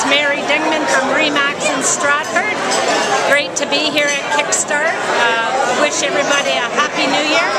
Mary Dingman from Remax in Stratford. Great to be here at Kickstart. Wish everybody a Happy New Year.